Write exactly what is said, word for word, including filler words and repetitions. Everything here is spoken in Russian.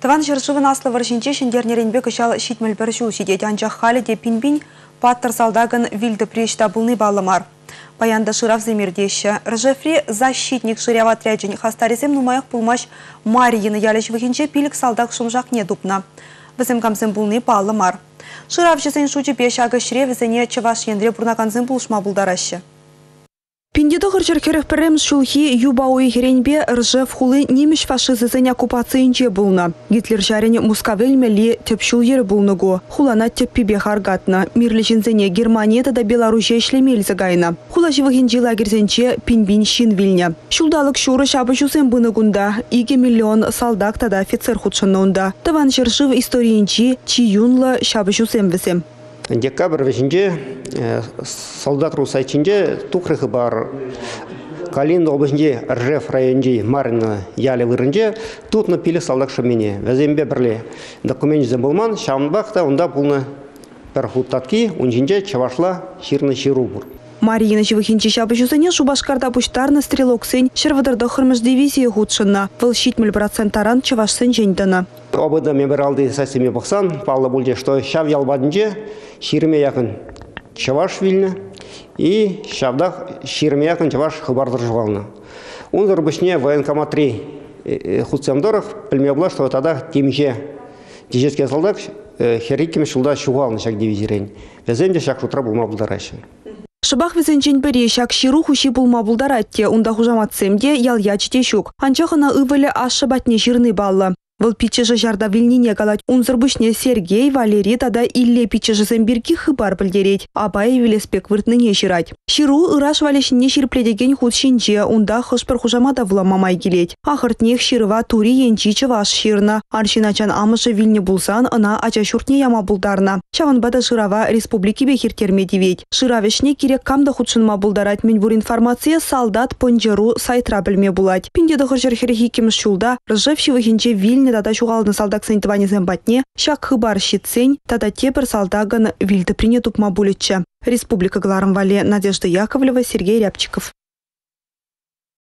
Тыван жыршывын аслы варшинче шендернеренбе кышал щитмел першу сидеть анчах хали де пинбин паттер салдаган вильды пречта булны баллымар. Паянда шырав земирдеща. Ржефри защитник шыряв отряджень хастарисем нумаях пулмаш Марьины ялеш вихинче пилик салдаг шумжак не дупна. Весем камсем булны баллымар. Шырав жесен шучи пешага шре весене чаваш ендре бурнаканзем пулшма булдараще. Пиндеdo хырчаркерев перем шулхи юбауи херенбе ржев хулы немеш фашизызен оккупациинче булна. Гитлер жарене мускавель мели тепшул ер булнугу. Хулана теппибе харгатна. Мирлечензене Германияда да Белоруссия шлемель загайна. Хула живыхинчи лагерзенче пинбин шин вильня. Шулдалык шуры шабышусен бынагунда. Иге миллион солдат тада офицер худшаннонда. Таван шершив историинчи чиюнла шабышусен весем. Декабрь весенде солдат русайчинде тухрыхы бар Калин обычнде Ржев районде Марина яле вырынде тут на пиле солдат шамине. Везембе берле документ забылман шамбахта онда пулны перхуттатки унжинде чавашла ширны ширубур. Марьина живыхинчи шабышусене шубашкарда пуштарны стрелоксен шервадырда хырмыш дивизия худшынна. Выл щитмель процентаран чавашсен жендана. Обыда меморалды сасыме бақсан, палла бульде, что шав ялбадынже ширме якын чаваш вильна и шавдах ширме якын чаваш хабардар жуална. Он зарбышне военкомат три худсамдоров пельмебла, что тогда тимже дижетский солдат хериким шулда шугалны шак дивизирень. Везенде шак шутра булма булдарашын. Шыбах везенчен пере шак ширу хуши булма булдаратте, унда хужаматсемде ял ячите шук. Анчахана ывеле ашыбатне жирны балла. Выл пичежі жарда вильнине галать унзырбышне Сергей, Валерий тада илле пичежі зембирки хыбар білдерет, абай велеспек выртныне жирать. Ширу ыраш валешіне ширпледеген худ шинче, унда хышпыр хужамада вламамай келет. Ахыртнех ширыва тури енчи чываш ширна. Аршиначан амышы вильне булсан, ына ача шуртне яма булдарна. Чаванбада шырава республики бехиртерме девет. Шыравешне керек камда худшынма булдарать менбур информация солдат понжеру сайтра білме булать. Пиндеді хыржыр херхиким шулда, ржев шивыхинче вильне тада шугалны салдак сентване зембатне, шак хыбар щитсень, тада тепер салдаган вильды прине тупма булетче. Республика Гларам Вале, Надежда Яковлева, Сергей Рябчиков.